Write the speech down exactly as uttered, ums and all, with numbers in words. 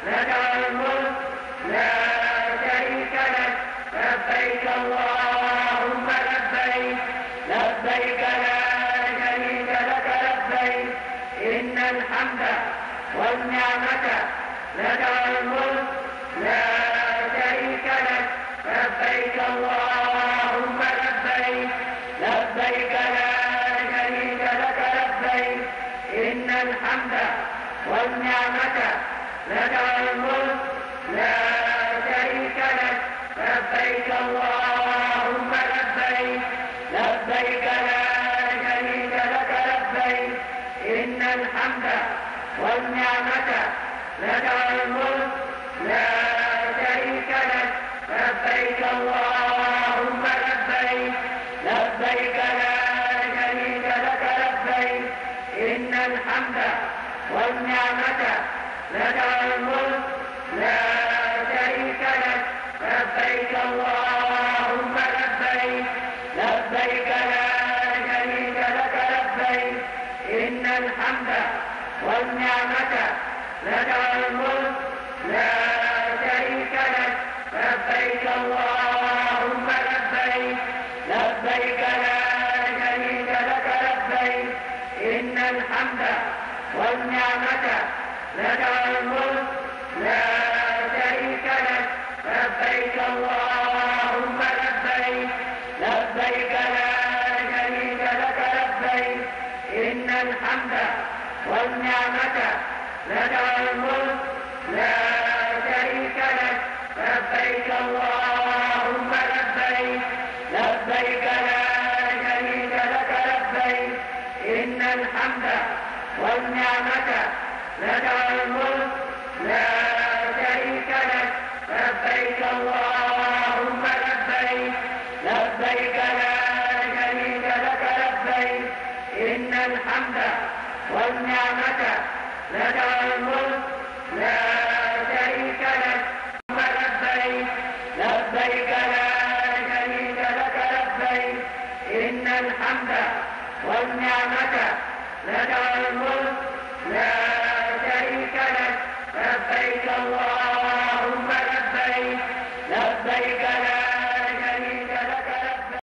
لك الملك لا شريك لك لبيك اللهم لبيك لبيك لا شريك لك لبيك إن الحمد والنعمة لك الملك لا شريك لك لبيك اللهم لبيك لبيك لا شريك لك لبيك إن الحمد والنعمة لك الملك لا شريك لك لبيك اللهم لبيك لبيك لا شريك لك لبيك إن الحمد والنعمة لك الملك لا شريك لك لبيك اللهم لبيك لبيك لا شريك لك لبيك إن الحمد والنعمة لك الملك لا شريك لك لبيك اللهم لبيك لبيك لا شريك لك لبيك إن الحمد والنعمة لك الملك لا شريك لك لبيك اللهم لبيك لبيك لا شريك لك لبيك إن الحمد والنعمة لك الملك لا شريك لك لبيك اللهم لبيك لبيك لا شريك لك لبيك إن الحمد والنعمة لك الملك لا شريك لك لبيك اللهم لبيك لبيك لا شريك لك لبيك إن الحمد والنعمة لك الملك لا شريك لك لبيك اللهم لبيك لبيك لا شريك لك لبيك إن الحمد والنعمة لك الملك لا شريك لك لبيك لبيك لا شريك لك لبيك إن الحمد والنعمة لك الملك